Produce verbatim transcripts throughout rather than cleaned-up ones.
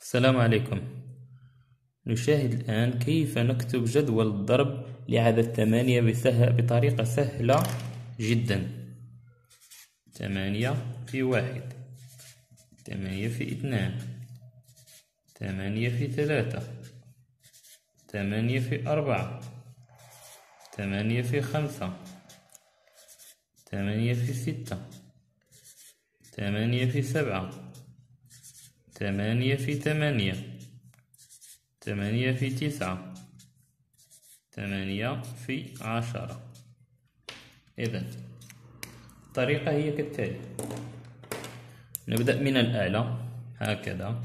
السلام عليكم. نشاهد الآن كيف نكتب جدول الضرب لعدد ثمانية بطريقة سهلة جدا. ثمانية في واحد، ثمانية في اثنان، ثمانية في ثلاثة، ثمانية في أربعة، ثمانية في خمسة، ثمانية في ستة، ثمانية في سبعة، ثمانية في ثمانية، ثمانية في تسعة، ثمانية في عشرة. إذن الطريقة هي كالتالي: نبدأ من الأعلى هكذا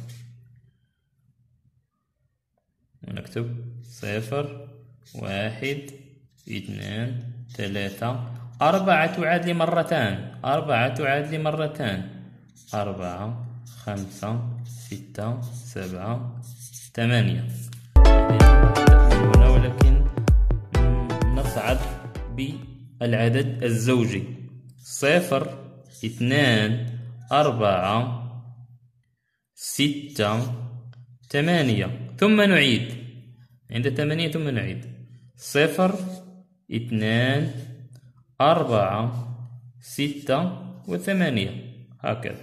ونكتب صفر، واحد، اثنان، ثلاثة، أربعة تعاد لمرتان، أربعة تعاد لمرتان، أربعة، خمسة، ستة، سبعة، ثمانية. هنا ولكن نصعد بالعدد الزوجي: صفر، اثنان، أربعة، ستة، ثمانية. ثم نعيد عند ثمانية ثم نعيد: صفر، اثنان، أربعة، ستة وثمانية. هكذا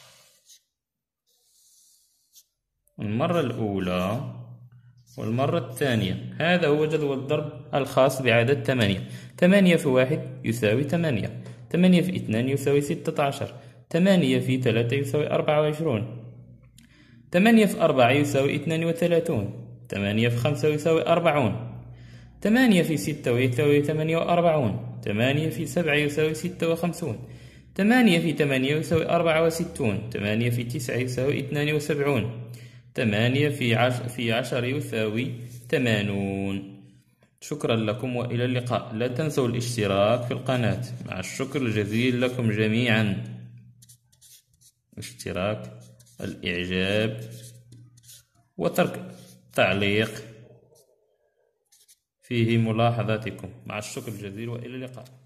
المرة الأولى والمرة الثانية. هذا هو جدول الضرب الخاص بعدد ثمانية. ثمانية في واحد يساوي ثمانية، ثمانية في اثنان يساوي ستة عشر، ثمانية في ثلاثة يساوي أربعة وعشرون، ثمانية في أربعة يساوي اثنان وثلاثون، ثمانية في خمسة يساوي أربعون، ثمانية في ستة يساوي ثمانية وأربعون، ثمانية في سبعة يساوي ستة وخمسون، ثمانية في ثمانية يساوي أربعة وستون، ثمانية في تسعة يساوي اثنان وسبعون، ثمانية في عشر في عشر يساوي ثمانون. شكرا لكم وإلى اللقاء. لا تنسوا الاشتراك في القناة. مع الشكر الجزيل لكم جميعا. اشتراك، الإعجاب، وترك تعليق فيه ملاحظاتكم. مع الشكر الجزيل وإلى اللقاء.